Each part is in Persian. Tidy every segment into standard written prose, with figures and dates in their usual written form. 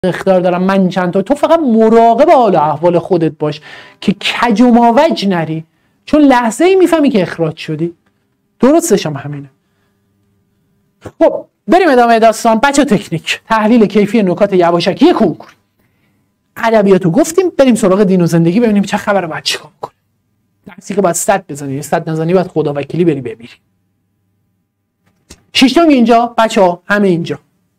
اختیار دارم، من چند تا. تو فقط مراقب حال احوال خودت باش که کج و ماوج نری، چون لحظه ای میفهمی که اخراج شدی. درستش هم همینه. خب بریم ادامه داستان. بچه تکنیک تحلیل کیفی نکات یواشکی کنکور. ادبیاتو گفتیم، بریم سراغ دین و زندگی ببینیم چه خبره، باید چیکار کنیم. درسی که باید 100 بزنی، 100 نزنی باید خدا وکیلی بری بمیری. شیشتونگ اینجا بچه‌ها، همه اینجا.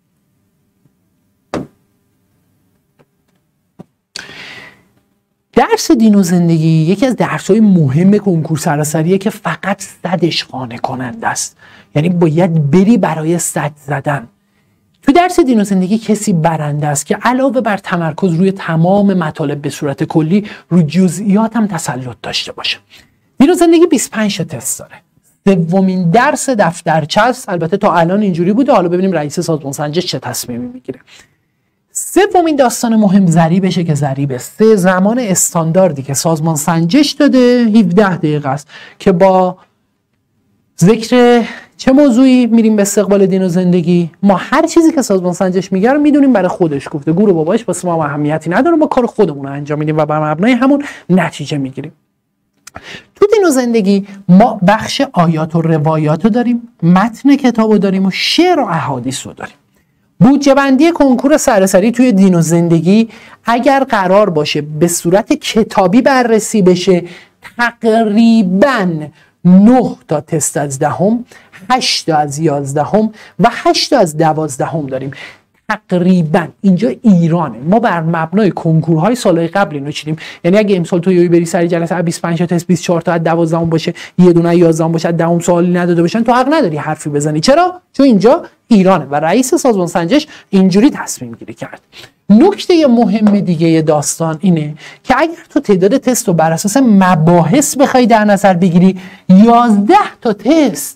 درس دین و زندگی یکی از درس‌های مهم کنکور سراسریه که فقط 100ش قانع کننده است. یعنی باید بری برای 100 زدن. تو درس دین و زندگی کسی برنده است که علاوه بر تمرکز روی تمام مطالب به صورت کلی، روی جزئیات هم تسلط داشته باشه. دین و زندگی 25 تا تست داره. سومین درس دفترچه است. البته تا الان اینجوری بوده، حالا ببینیم رئیس سازمان سنجش چه تصمیمی میگیره. سومین داستان مهم ضریبشه که ضریب 3 زمان استانداردی که سازمان سنجش داده 17 دقیقه است که با ذکر چه موضوعی میریم به استقبال دین و زندگی. ما هر چیزی که سازمان سنجش میگه رو میدونیم برای خودش گفته، گور و باباش واسه ما اهمیتی نداره، ما کار خودمون رو انجام میدیم و بر مبنای همون نتیجه میگیریم. تو دین و زندگی ما بخش آیات و روایات رو داریم، متن کتاب رو داریم و شعر و احادیث رو داریم. بودجه بندی کنکور سراسری توی دین و زندگی اگر قرار باشه به صورت کتابی بررسی بشه، تقریباً 9 تا تست از 10م، 8 تا از 11م و 8 تا از 12م داریم. تقریبا اینجا ایرانه. ما بر مبنای کنکورهای سالهای قبل اینو چیدیم. یعنی اگه امسال تو یوی بری سری جلسه 25 تا تست 24 تا از 12م باشه، یه دونه 11م باشه، از 10م سوالی نداده باشن، تو حق نداری حرفی بزنی. چرا؟ چون اینجا ایرانه و رئیس سازمان سنجش اینجوری تصمیم گیری کرد. نکته مهم دیگه داستان اینه که اگر تو تعداد تست رو بر اساس مباحث بخوای در نظر بگیری، 11 تا تست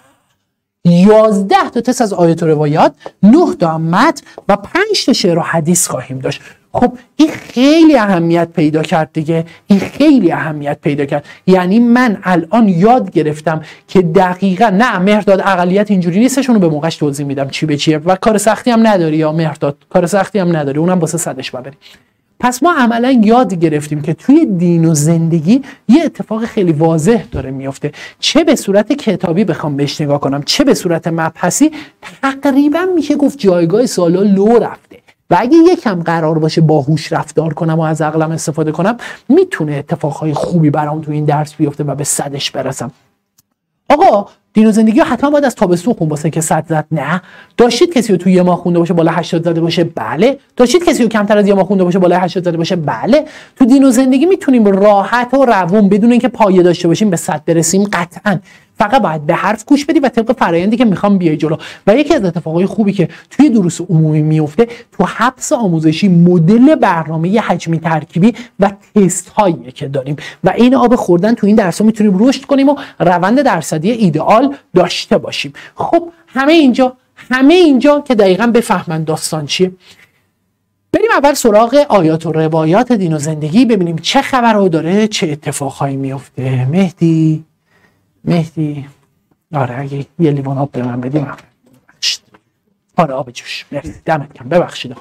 11 تا تست از آیات و روایات، 9 تا متن و 5 تا شعر و حدیث خواهیم داشت. خب این خیلی اهمیت پیدا کرد دیگه، این خیلی اهمیت پیدا کرد. یعنی من الان یاد گرفتم که دقیقا نه مهرداد اقلیت اینجوری نیستشون رو به موقعش توضیح میدم چی به چیه و کار سختی هم نداری. یا مهرداد کار سختی هم نداری، اونم واسه 100ش ببری. پس ما عملا یاد گرفتیم که توی دین و زندگی یه اتفاق خیلی واضح داره میفته، چه به صورت کتابی بخوام بهش نگاه کنم چه به صورت مبحثی، تقریبا میشه گفت جایگاه سوالا لو رفته و اگه یکم قرار باشه باهوش رفتار کنم و از عقلم استفاده کنم، میتونه اتفاقهای خوبی برام تو این درس بیفته و به 100ش برسم. آقا دین و زندگی حتما باید از تابستون خون واسه که 100 زد؟ نه. داشتید کسی رو توی یه ماه خونده باشه بالا 80 زده باشه؟ بله. داشتید کسی رو کمتر از یه ماه خونده باشه بالا 80 زده باشه؟ بله. تو دین و زندگی میتونیم راحت و روون بدون اینکه پایه داشته باشیم به 100 برسیم قطعاً. فقط باید به حرف گوش بدی و طبق فرآیندی که میخوام بیای جلو. و یکی از اتفاقای خوبی که توی دروس عمومی میفته، تو حبس آموزشی مدل برنامه حجمی ترکیبی و تست هایی که داریم و این آب خوردن تو این درس‌ها میتونیم رشد کنیم و روند درصدی ایدئال داشته باشیم. خب همه اینجا که دقیقاً بفهمن داستان چیه. بریم اول سراغ آیات و روایات دین و زندگی ببینیم چه خبرها داره، چه اتفاقهایی میفته. مهدی آره اگه یه لیوان آب به من بدیم. آره آب جوش، مرسی، دمت گرم، ببخشید.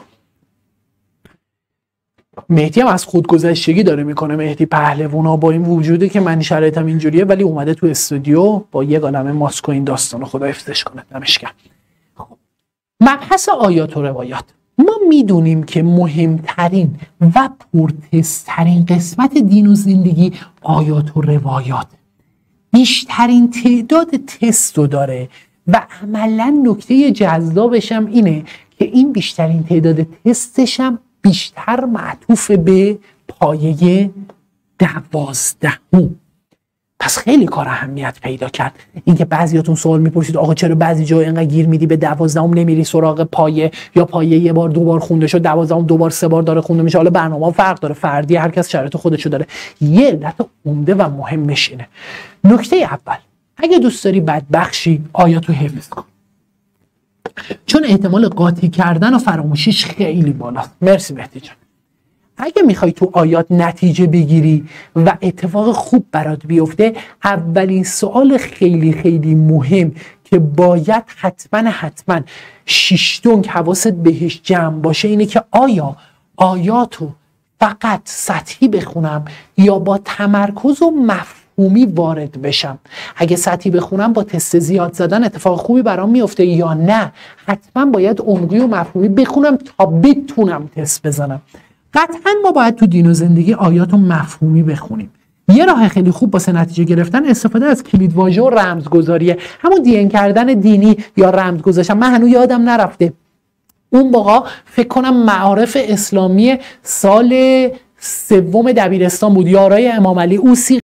مهدی هم از خودگذشتگی داره میکنه. مهدی پهلوانا با این وجوده که من شرایطم اینجوریه ولی اومده تو استودیو با یه قلمه ماسک و این داستانو خدا حفظش کنه، دمش گرم. خب مبحث آیات و روایات، ما میدونیم که مهمترین و پرتسترین قسمت دین و زندگی آیات و روایات بیشترین تعداد تست رو داره و عملا نکته جذابش هم اینه که این بیشترین تعداد تستش هم بیشتر معطوف به پایه 12. پس خیلی کار اهمیت پیدا کرد. اینکه بعضیاتون سوال میپرسید آقا چرا بعضی جا اینقدر گیر میدی به 12 نمیری سراغ پایه، یا پایه یه بار دو بار خونده شد 12 دو بار سه بار داره خونده میشه. حالا برنامه فرق داره، فردی، هر کس شرایط خودشو داره. یه علت عمده و مهمش اینه. نکته اول، اگه دوست داری بدبخشی آیاتو حفظ کن، چون احتمال قاطی کردن و فراموشیش خیلی بالاست. مرسی مهدی جان. اگه میخوای تو آیات نتیجه بگیری و اتفاق خوب برات بیفته، اولین سوال خیلی خیلی مهم که باید حتما 6 دنگ حواست بهش جمع باشه اینه که آیا آیاتو فقط سطحی بخونم یا با تمرکز و مفهومی وارد بشم. اگه سطحی بخونم با تست زیاد زدن اتفاق خوبی برام میفته یا نه حتما باید عمقی و مفهومی بخونم تا بتونم تست بزنم. قطعا ما باید تو دین و زندگی آیاتو مفهومی بخونیم. یه راه خیلی خوب واسه نتیجه گرفتن استفاده از کلیدواژه و رمزگذاریه، همون دی ان کردن دینی یا رمز گذاشتن. من هنوز یادم نرفته اون موقع فکر کنم معارف اسلامی سال 3 دبیرستان بود، یارای امام علی اوسی